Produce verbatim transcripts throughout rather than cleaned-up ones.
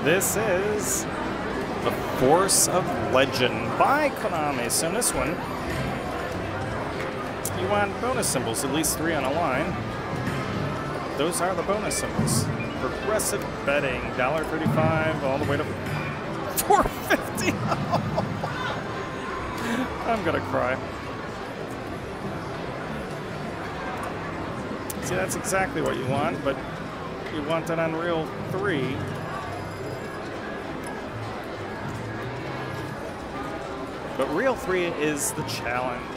This is The Force of Legend by Konami. So in this one, you want bonus symbols, at least three on a line. Those are the bonus symbols. Progressive betting, one dollar thirty-five all the way to four fifty. I'm gonna cry. See, that's exactly what you want, but you want it on reel three. But reel three is the challenge.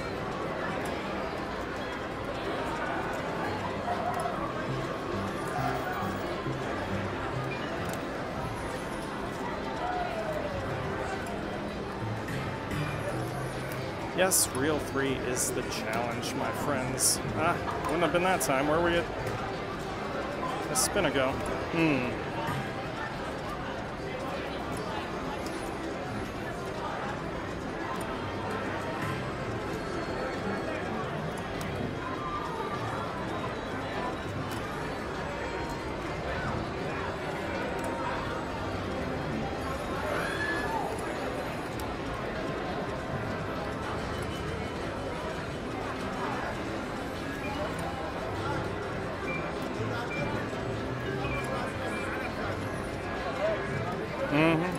Yes, reel three is the challenge, my friends. Ah, wouldn't have been that time. Where were we at a spin ago? Hmm. Mm-hmm.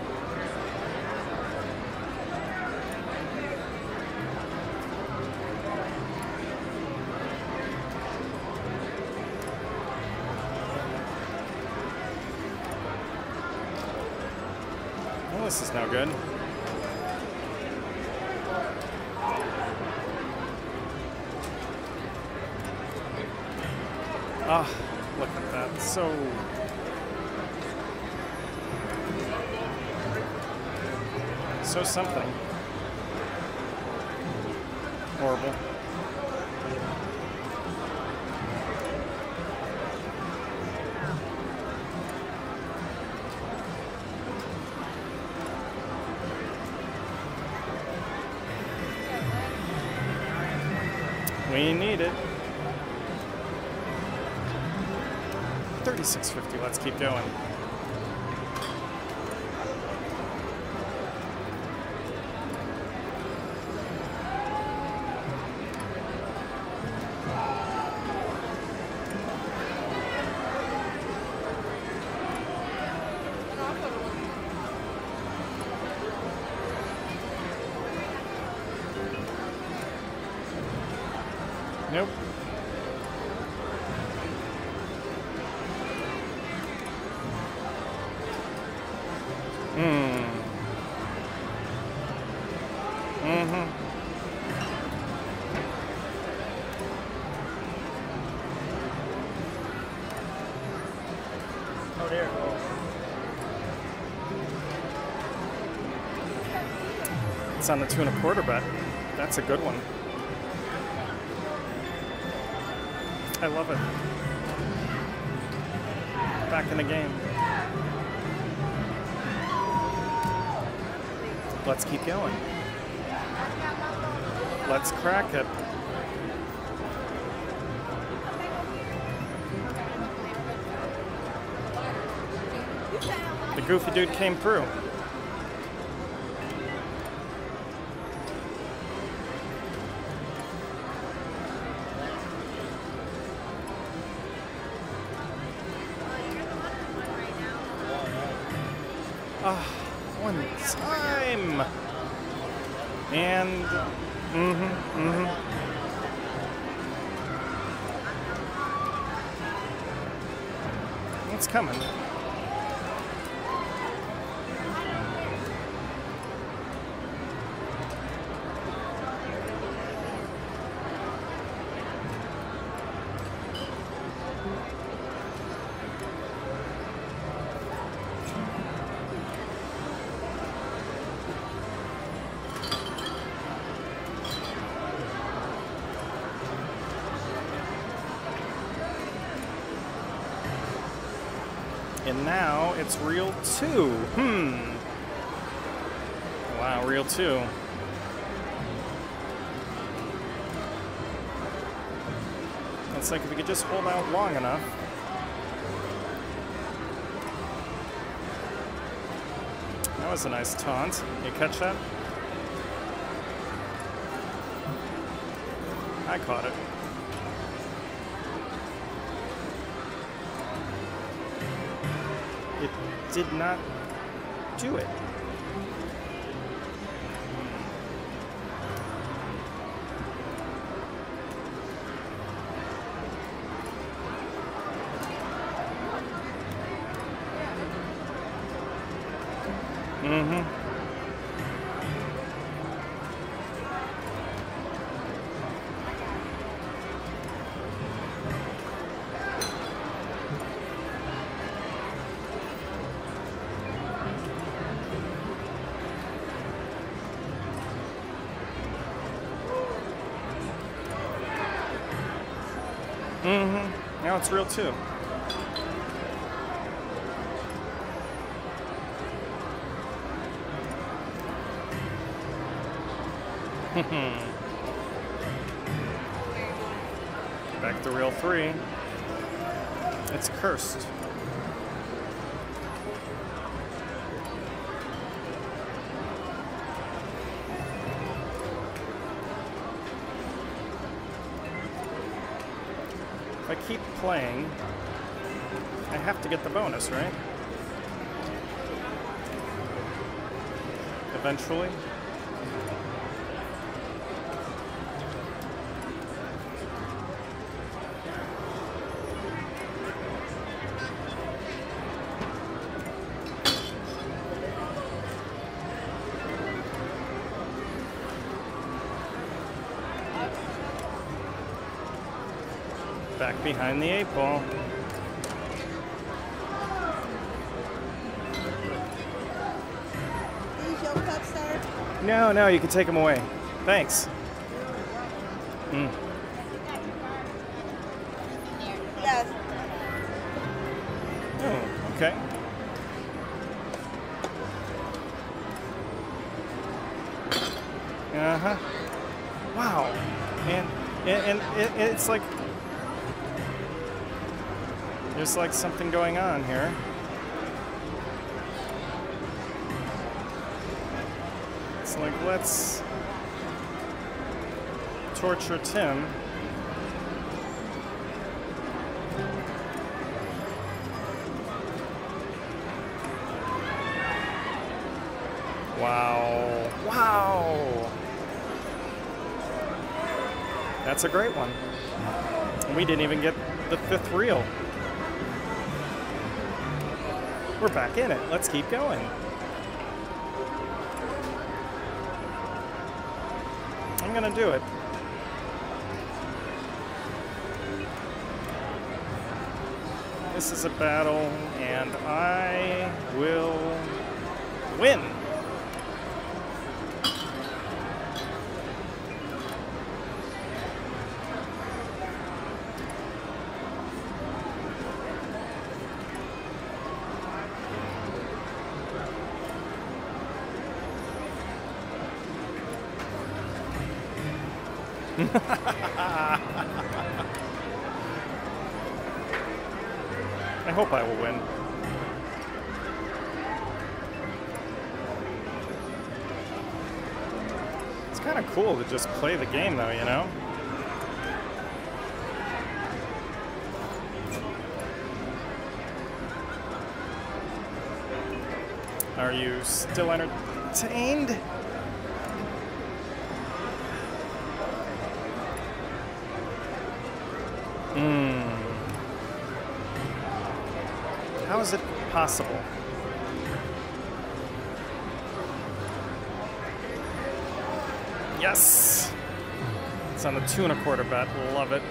Well, this is no good. Ah, look at that. So So something. Horrible. We need it. thirty-six fifty, let's keep going. Nope. Hmm. Mm-hmm. Oh, there. It's on the two and a quarter bet. That's a good one. I love it. Back in the game. Let's keep going. Let's crack it. The goofy dude came through. Ah, one time. And, mm-hmm, mm-hmm. It's coming. And now it's reel two. Hmm. Wow, reel two. It's like if we could just hold out long enough. That was a nice taunt. You catch that? I caught it. It did not do it. Mm-hmm. Mm-hmm. Now it's real too. Back to real three. It's cursed. If I keep playing, I have to get the bonus, right? Eventually. Back behind the eight ball. Is your cup, sir? No, no, you can take them away. Thanks. Mm. Yes. Oh, okay. Uh-huh. Wow. And, and, and it, it's like... There's like something going on here. It's like, let's torture Tim. Wow. Wow. That's a great one. And we didn't even get the fifth reel. We're back in it. Let's keep going. I'm gonna do it. This is a battle, and I will win. I hope I will win. It's kind of cool to just play the game though, you know? Are you still entertained? Hmm. How is it possible? Yes! It's on the two and a quarter bet. Love it.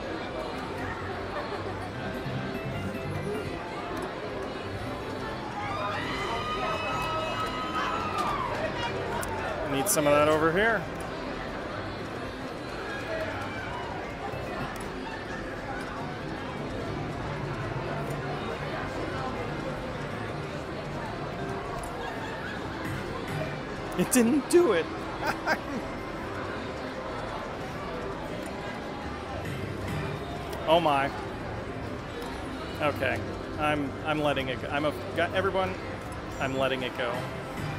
Need some of that over here. It didn't do it. Oh my. Okay. I'm I'm letting it go. I'm a got everyone. I'm letting it go.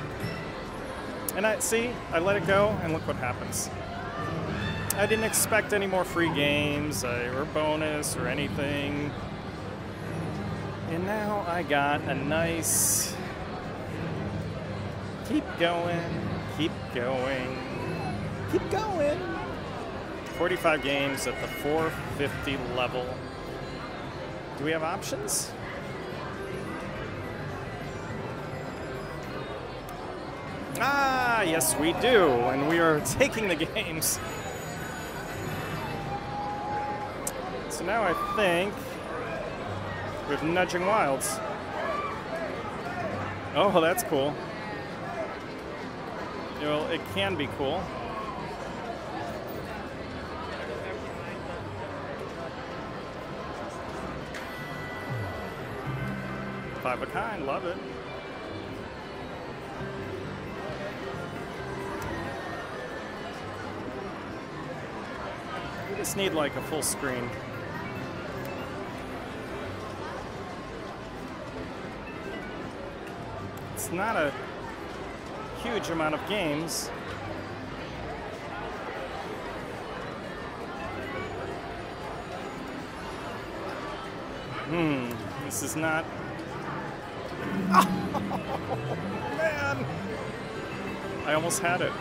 And I see, I let it go, and look what happens. I didn't expect any more free games uh, or bonus or anything. And now I got a nice... Keep going, keep going, keep going. forty-five games at the four fifty level. Do we have options? Ah, yes we do, and we are taking the games. So now I think we have Nudging Wilds. Oh, that's cool. Well, it can be cool. Five of a kind, love it. We just need like a full screen. It's not a huge amount of games. Hmm, this is not... Oh, man! I almost had it.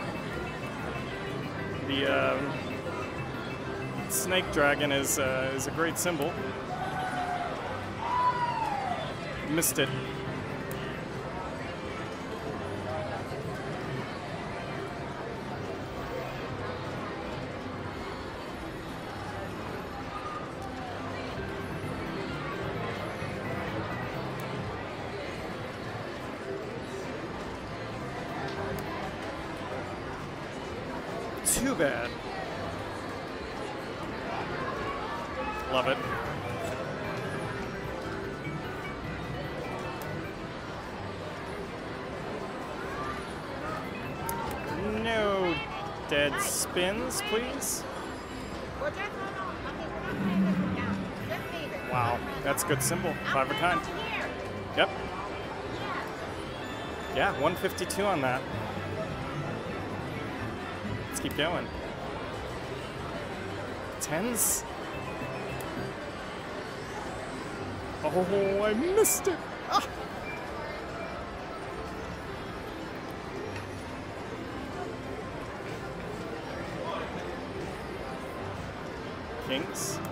The uh, snake dragon is, uh, is a great symbol. Missed it. Too bad. Love it. No dead spins, please. Wow, that's a good symbol. Five of a kind. Yep. Yeah, one fifty-two on that. Keep going. Tens? Oh, I missed it. Ah. Kings.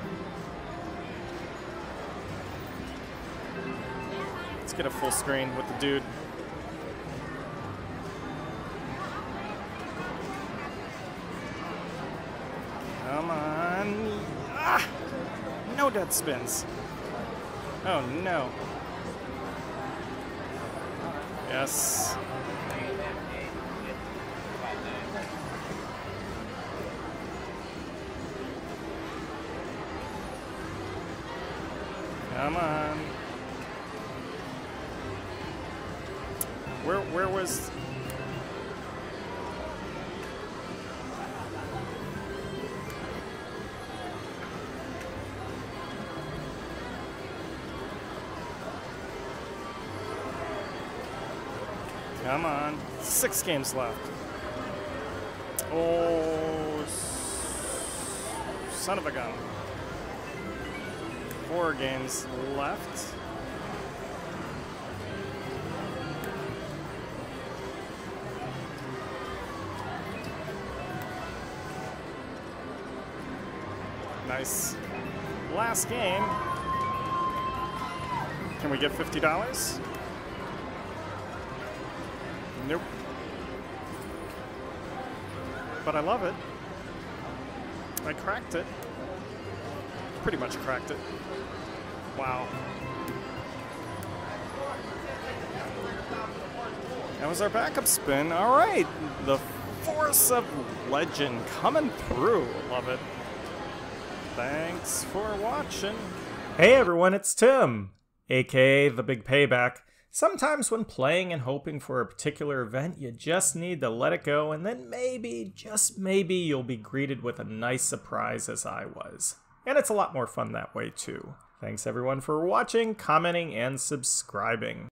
Let's get a full screen with the dude. Come on. Ah! No dead spins. Oh no. Yes. Come on. Where where was Come on. Six games left. Oh, son of a gun. Four games left. Nice. Last game. Can we get fifty dollars? Nope. But I love it. I cracked it. Pretty much cracked it. Wow. That was our backup spin. All right. The Force of Legend coming through. Love it. Thanks for watching. Hey everyone, it's Tim, aka The Big Payback. Sometimes when playing and hoping for a particular event, you just need to let it go, and then maybe, just maybe, you'll be greeted with a nice surprise as I was. And it's a lot more fun that way too. Thanks everyone for watching, commenting, and subscribing.